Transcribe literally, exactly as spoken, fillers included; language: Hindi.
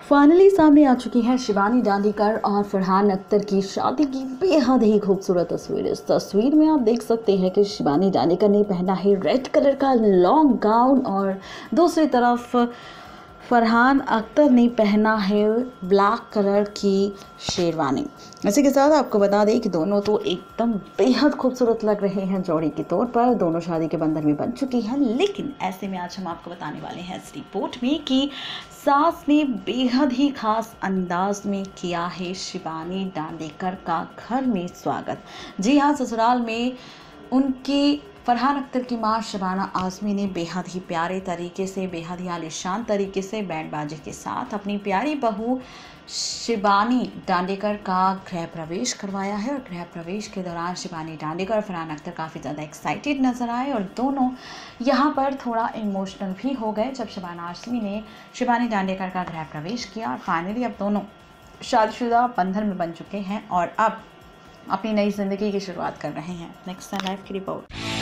फाइनली सामने आ चुकी है शिवानी दांडीकर और फरहान अख्तर की शादी की बेहद ही खूबसूरत तस्वीर। इस तस्वीर में आप देख सकते हैं कि शिवानी दांडीकर ने पहना है रेड कलर का लॉन्ग गाउन और दूसरी तरफ फरहान अख्तर ने पहना है ब्लैक कलर की शेरवानी। इसी के साथ आपको बता दें कि दोनों तो एकदम बेहद खूबसूरत लग रहे हैं जोड़ी के तौर पर। दोनों शादी के बंधन में बन चुकी हैं, लेकिन ऐसे में आज हम आपको बताने वाले हैं इस रिपोर्ट में कि सास ने बेहद ही खास अंदाज में किया है शिवानी दांडीकर का घर में स्वागत। जी हाँ, ससुराल में उनकी फरहान अख्तर की मां शबाना आज़मी ने बेहद ही प्यारे तरीके से, बेहद ही आलीशान तरीके से बैंड बाजे के साथ अपनी प्यारी बहू शिवानी दांडीकर का गृह प्रवेश करवाया है। और गृह प्रवेश के दौरान शिवानी दांडीकर और फरहान अख्तर काफ़ी ज़्यादा एक्साइटेड नजर आए और दोनों यहाँ पर थोड़ा इमोशनल भी हो गए जब शबाना आज़मी ने शिवानी दांडीकर का गृह प्रवेश किया। और फाइनली अब दोनों शादीशुदा बंधन में बन चुके हैं और अब अपनी नई जिंदगी की शुरुआत कर रहे हैं। नेक्स्ट लाइव की रिपोर्ट।